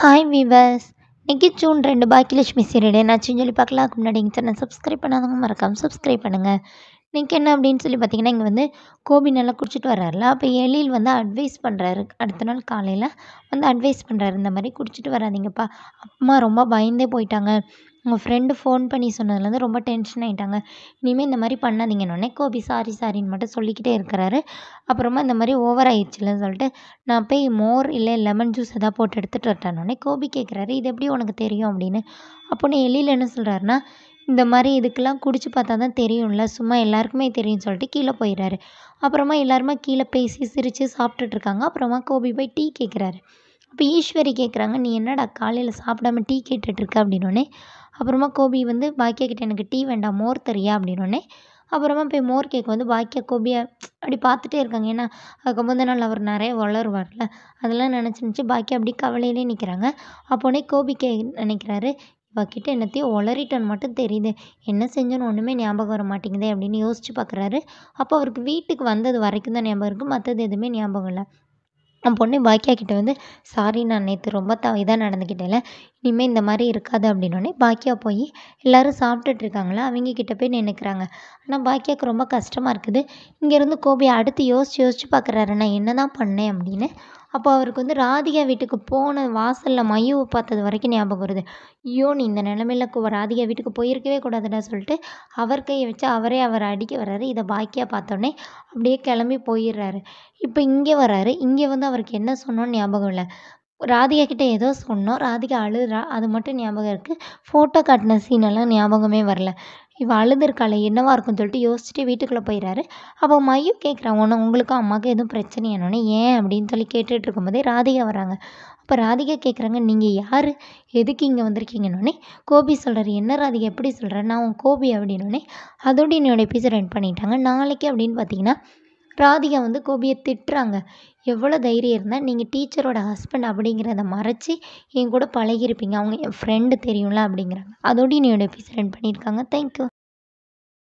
Hi viewers. இன்னைக்கு June 2 Baakiyalakshmi serial என்னாச்சுன்னு சொல்லி பார்க்கலாம். அதுக்கு முன்னாடி எங்கள் சேனல் சப்ஸ்கிரைப் பண்ணாதவங்க மறக்காமல் சப்ஸ்கிரைப் பண்ணுங்கள். இன்னைக்கு என்ன அப்படின்னு சொல்லி பார்த்தீங்கன்னா, இங்கே வந்து கோபி நல்லா குடிச்சிட்டு வர்றாருல, அப்போ எழில் வந்து அட்வைஸ் பண்ணுறாரு. அடுத்த நாள் காலையில் வந்து அட்வைஸ் பண்ணுறாரு, இந்த மாதிரி குடிச்சிட்டு வராதீங்கப்பா, அம்மா ரொம்ப பயந்தே போயிட்டாங்க, உங்கள் ஃப்ரெண்டு ஃபோன் பண்ணி சொன்னதுலேருந்து ரொம்ப டென்ஷன் ஆகிட்டாங்க, இனிமேல் இந்த மாதிரி பண்ணாதீங்கன்னொடனே கோபி சாரி சாரின்னு மட்டும் சொல்லிக்கிட்டே இருக்கிறாரு. அப்புறமா இந்த மாதிரி ஓவர் ஆயிடுச்சுலன்னு சொல்லிட்டு, நான் போய் மோர் இல்லை லெமன் ஜூஸ் எதாவது போட்டு எடுத்துகிட்டு வரட்டானோடனே கோபி கேட்குறாரு, இது எப்படி உனக்கு தெரியும் அப்படின்னு. அப்போன்னு எழில் என்ன சொல்கிறாருன்னா, இந்த மாதிரி இதுக்கெல்லாம் குடிச்சு பார்த்தா தான் தெரியும்ல, சும்மா எல்லாருக்குமே தெரியும்னு சொல்லிட்டு கீழே போயிடுறாரு. அப்புறமா எல்லாருமே கீழே பேசி சிரித்து சாப்பிட்டுட்ருக்காங்க. அப்புறமா கோபி போய் டீ கேட்குறாரு. அப்போ ஈஸ்வரி கேட்குறாங்க, நீ என்னடா காலையில் சாப்பிடாம டீ கேட்டுட்ருக்க அப்படின்னோடனே, அப்புறமா கோபி வந்து பாக்கியா கிட்ட எனக்கு டீ வேண்டாம் மோர் தரியா அப்படின்னோடனே, அப்புறமா போய் மோர் கேட்க வந்து பாக்கியா கோபியை அப்படி பார்த்துட்டே இருக்காங்க. ஏன்னா அதுக்கு முந்தின நாள் அவர் நிறைய வளருவார்ல, அதெல்லாம் நினச்சி பாக்கியா அப்படி கவலையிலே நிற்கிறாங்க. அப்போனே கோபி நினைக்கிறாரு, இவகிட்ட என்னத்தையும் உளறிட்டோன்னு மட்டும் தெரியுது, என்ன செஞ்சோன்னு ஒன்றுமே ஞாபகம் வர மாட்டேங்குதே அப்படின்னு யோசிச்சு பார்க்குறாரு. அப்போ அவருக்கு வீட்டுக்கு வந்தது வரைக்கும் தான் ஞாபகம் இருக்குது, மற்றது எதுவுமே ஞாபகம் இல்லை. என் பொண்ணு பாக்கியா கிட்ட வந்து, சாரி நான் நேற்று ரொம்ப இதாக நடந்துக்கிட்டேன்ல, இனிமேல் இந்த மாதிரி இருக்காது அப்படின்னோடனே பாக்கியா போய் எல்லோரும் சாப்பிட்டுட்டு இருக்காங்களா அவங்க கிட்ட போய் நின்றுக்கிறாங்க. ஆனால் பாக்கியாவுக்கு ரொம்ப கஷ்டமாக இருக்குது. இங்கேருந்து கோபி அடுத்து யோசிச்சு பார்க்குறாரு, நான் என்ன தான் பண்ணேன் அப்படின்னு. அப்போ அவருக்கு வந்து ராதிகா வீட்டுக்கு போன வாசலில் மயுவை பார்த்தது வரைக்கும் ஞாபகம் வருது. ஐயோ, நீ இந்த நிலமையில ராதிகா வீட்டுக்கு போயிருக்கவே கூடாதுடா சொல்லிட்டு அவர் கையை வச்சு அவர் அடிக்க வர்றாரு. இதை பாக்கியா பார்த்தோன்னே அப்படியே கிளம்பி போயிடுறாரு. இப்போ இங்கே வராரு. இங்கே வந்து அவருக்கு என்ன சொன்னோன்னு ஞாபகம் இல்லை. ராதிகா கிட்ட ஏதோ சொன்னோம், ராதிகா அழுறா, அது மட்டும் ஞாபகம் இருக்குது. ஃபோட்டோ காட்டின சீனெல்லாம் ஞாபகமே வரல. இவ அழுதுருக்காளே என்னவா இருக்குன்னு சொல்லிட்டு யோசிச்சுட்டு வீட்டுக்குள்ளே போயிடுறாரு. அப்போ மையு கேட்குறான், உங்களுக்கும் அம்மாவுக்கும் எதுவும் பிரச்சனையானோடனே ஏன் அப்படின்னு சொல்லி கேட்டுட்டு இருக்கும்போதே ராதிகா வராங்க. அப்போ ராதிகா கேட்குறாங்க, நீங்கள் யார், எதுக்கு இங்கே வந்திருக்கீங்கன்னொடனே கோபி சொல்கிறாரு, என்ன ராதிகா எப்படி சொல்கிறேன், நான் உன் கோபி அப்படின்னோடனே அதோடு என்னோட எபிசோட் ரன் பண்ணிட்டாங்க. நாளைக்கு அப்படின்னு பார்த்தீங்கன்னா ராதிகா வந்து கோபியை திட்டுறாங்க. எவ்வளோ தைரியம் இருந்தால் நீங்கள் டீச்சரோட ஹஸ்பண்ட் அப்படிங்கிறத மறைச்சி என் கூட பழகியிருப்பீங்க, அவங்க என் ஃப்ரெண்டு தெரியும்ல அப்படிங்கிறாங்க. அதோடு என்னோட எபிசோட் ரன் பண்ணியிருக்காங்க. தேங்க்யூ.